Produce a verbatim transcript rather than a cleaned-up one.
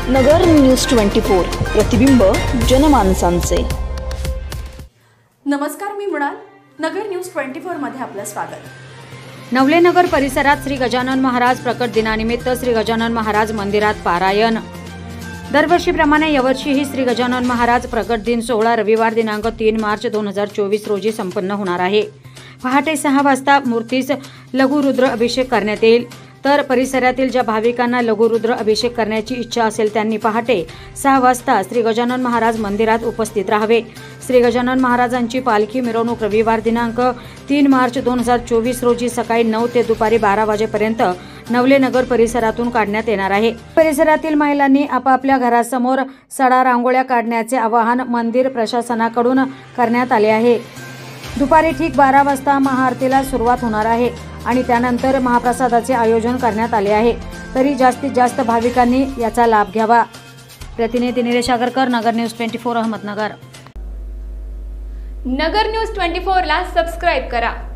नगर news twenty four, प्रतिबिंब जनमानसांचे। नमस्कार, मी Mrinal. Nagar news twenty four मध्ये आपलं स्वागत। नवले नगर परिसरात श्री गजानन महाराज प्रकट दिनानिमित्त श्री गजानन महाराज मंदिरात पारायण। दरवर्षीप्रमाणे यावर्षीही श्री गजानन महाराज प्रकट दिन सोहळा रविवार दिनांक तीन मार्च दोन हजार चोवीस रोजी संपन्न होणार आहे। पहाटे सहा वाजता मूर्तीस लघुरुद्र अभिषेक करण्यात येईल। तर परिसरातील ज्या भाविकांना लघुरुद्र अभिषेक करण्याची इच्छा असेल त्यांनी पहाटे सहा वाजता श्री गजानन महाराज मंदिरात उपस्थित राहावे। श्री गजानन महाराजांची पालखी मिरवणूक रविवार दिनांक तीन मार्च दोन हजार चोवीस रोजी सकाळी नऊ ते दुपारी बारा वाजेपर्यंत नवले नगर परिसरातून काढण्यात येणार आहे। परिसरातील महिलांनी आपापल्या घरासमोर सडा रांगोळ्या काढण्याचे आवाहन मंदिर प्रशासनाकडून करण्यात आले आहे। दुपारी ठीक बारा वाजता महाआरतीला सुरुवात होणार आहे आणि त्यानंतर महाप्रसादाचे आयोजन करण्यात आले आहे। तरी जास्तीत जास्त भाविकांनी याचा लाभ घ्यावा। प्रतिनिधी Nilesh Agarkar, Nagar news twenty four, Ahmednagar. Nagar news twenty four ला सबस्क्राइब करा।